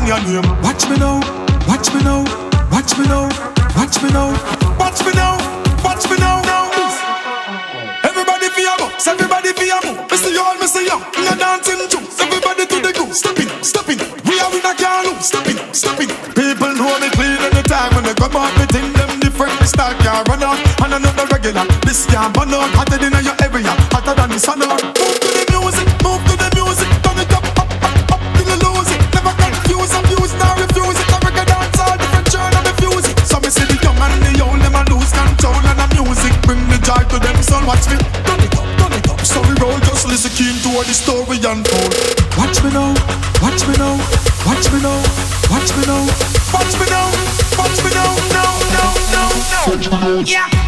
your name. Watch me now, watch me now, watch me now, watch me now, watch me now, watch me now, now. Everybody for your box, everybody for your move. Mr. Y'all, Mr. Young, no dancing juice. Everybody to the goose, step in, step in. We are in a car loop, step in, step in. People know me clean any time when they come out. Me think them different, me start can't run out. And another regular, this can't burn out. Hotter than your area, hotter than the sun out. Move to the music, move to the music. Turn it up, up, up, up till you lose it. Never confuse, abuse, nor refuse it. American dance all different turn of the music. So me see the young and the old, them a lose control. And the music bring the joy to them, so watch me. Turn it up, turn it up. So we roll, just listen keen to what the story unfold. Watch me now, watch me now, watch me now, watch me now, watch me now, watch me now, no, no, no, no. Yeah.